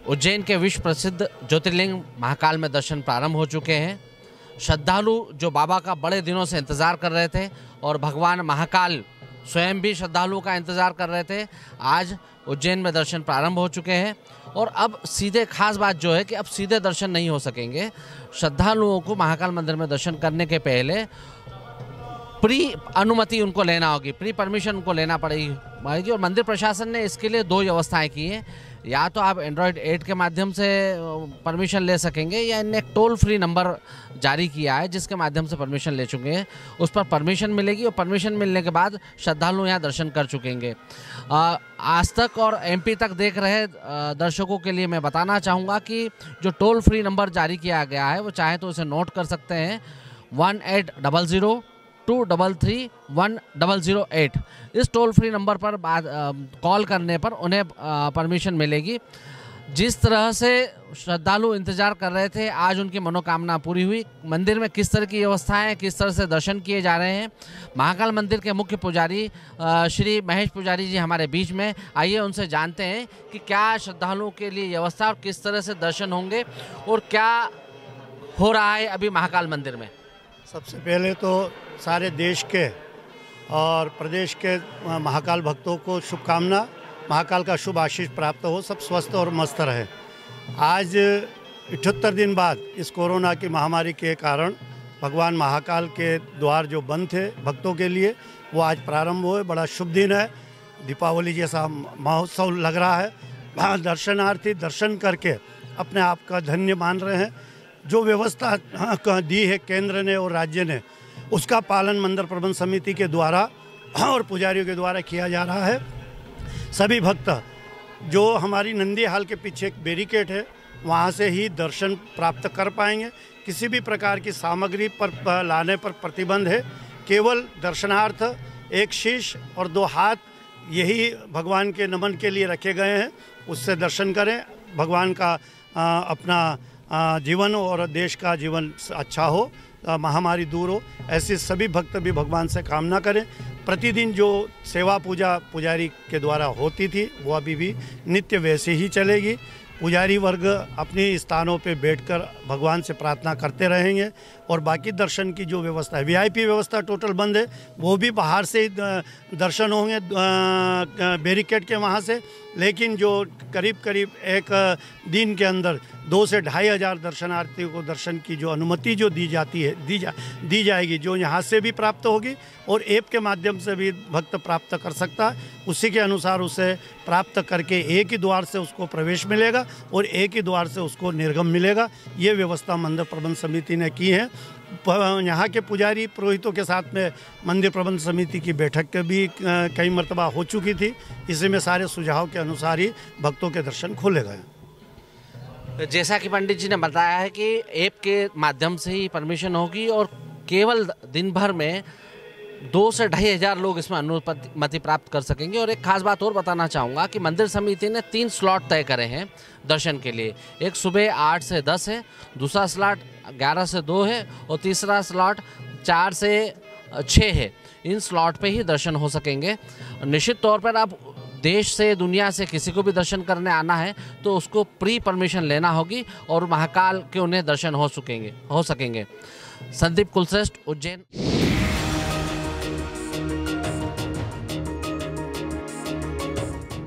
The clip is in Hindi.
उज्जैन के विश्व प्रसिद्ध ज्योतिर्लिंग महाकाल में दर्शन प्रारंभ हो चुके हैं। श्रद्धालु जो बाबा का बड़े दिनों से इंतज़ार कर रहे थे और भगवान महाकाल स्वयं भी श्रद्धालुओं का इंतज़ार कर रहे थे, आज उज्जैन में दर्शन प्रारंभ हो चुके हैं। और अब सीधे खास बात जो है कि अब सीधे दर्शन नहीं हो सकेंगे। श्रद्धालुओं को महाकाल मंदिर में दर्शन करने के पहले प्री अनुमति उनको लेना होगी, प्री परमिशन उनको लेना पड़ेगी। और मंदिर प्रशासन ने इसके लिए दो व्यवस्थाएं की हैं। या तो आप एंड्रॉयड 8 के माध्यम से परमिशन ले सकेंगे, या इनने एक टोल फ्री नंबर जारी किया है जिसके माध्यम से परमिशन ले चुके हैं। उस पर परमिशन मिलेगी और परमिशन मिलने के बाद श्रद्धालु यहाँ दर्शन कर चुकेंगे। आज तक और एमपी तक देख रहे दर्शकों के लिए मैं बताना चाहूँगा कि जो टोल फ्री नंबर जारी किया गया है वो चाहे तो इसे नोट कर सकते हैं, 1800-233-1008। इस टोल फ्री नंबर पर कॉल करने पर उन्हें परमिशन मिलेगी। जिस तरह से श्रद्धालु इंतजार कर रहे थे, आज उनकी मनोकामना पूरी हुई। मंदिर में किस तरह की व्यवस्थाएं, किस तरह से दर्शन किए जा रहे हैं, महाकाल मंदिर के मुख्य पुजारी श्री महेश पुजारी जी हमारे बीच में। आइए उनसे जानते हैं कि क्या श्रद्धालुओं के लिए व्यवस्था और किस तरह से दर्शन होंगे और क्या हो रहा है अभी महाकाल मंदिर में। सबसे पहले तो सारे देश के और प्रदेश के महाकाल भक्तों को शुभकामना, महाकाल का शुभ आशीष प्राप्त हो, सब स्वस्थ और मस्त रहे। आज 78 दिन बाद इस कोरोना की महामारी के कारण भगवान महाकाल के द्वार जो बंद थे भक्तों के लिए, वो आज प्रारंभ हुए। बड़ा शुभ दिन है, दीपावली जैसा महोत्सव लग रहा है। दर्शनार्थी दर्शन करके अपने आप का धन्य मान रहे हैं। जो व्यवस्था दी है केंद्र ने और राज्य ने, उसका पालन मंदिर प्रबंध समिति के द्वारा और पुजारियों के द्वारा किया जा रहा है। सभी भक्त जो हमारी नंदी हाल के पीछे एक बैरिकेड है, वहाँ से ही दर्शन प्राप्त कर पाएंगे। किसी भी प्रकार की सामग्री पर लाने पर प्रतिबंध है। केवल दर्शनार्थ एक शीश और 2 हाथ यही भगवान के नमन के लिए रखे गए हैं, उससे दर्शन करें। भगवान का अपना जीवन और देश का जीवन अच्छा हो, महामारी दूर हो, ऐसे सभी भक्त भी भगवान से कामना करें। प्रतिदिन जो सेवा पूजा पुजारी के द्वारा होती थी वो अभी भी नित्य वैसे ही चलेगी। पुजारी वर्ग अपने स्थानों पे बैठकर भगवान से प्रार्थना करते रहेंगे। और बाकी दर्शन की जो व्यवस्था है, वीआईपी व्यवस्था टोटल बंद है, वो भी बाहर से ही दर्शन होंगे बैरिकेड के वहाँ से। लेकिन जो करीब एक दिन के अंदर 2 से 2,500 दर्शनार्थियों को दर्शन की जो अनुमति जो दी जाती है दी जाएगी, जो यहाँ से भी प्राप्त होगी और ऐप के माध्यम से भी भक्त प्राप्त कर सकता है। उसी के अनुसार उसे प्राप्त करके एक ही द्वार से उसको प्रवेश मिलेगा और एक ही द्वार से उसको निर्गम मिलेगा। ये व्यवस्था मंदिर प्रबंध समिति ने की है। यहाँ के पुजारी पुरोहितों के साथ में मंदिर प्रबंध समिति की बैठक भी कई मरतबा हो चुकी थी। इसी में सारे सुझाव के अनुसार ही भक्तों के दर्शन खोले गए। जैसा कि पंडित जी ने बताया है कि ऐप के माध्यम से ही परमिशन होगी और केवल दिन भर में 2 से 2,500 लोग इसमें अनुमति प्राप्त कर सकेंगे। और एक खास बात और बताना चाहूँगा कि मंदिर समिति ने 3 स्लॉट तय करे हैं दर्शन के लिए। एक सुबह 8 से 10 है, दूसरा स्लॉट 11 से 2 है और तीसरा स्लॉट 4 से 6 है। इन स्लॉट पे ही दर्शन हो सकेंगे। निश्चित तौर पर अब देश से दुनिया से किसी को भी दर्शन करने आना है तो उसको प्री परमिशन लेना होगी और महाकाल के उन्हें दर्शन हो सकेंगे। संदीप कुलश्रेष्ठ, उज्जैन।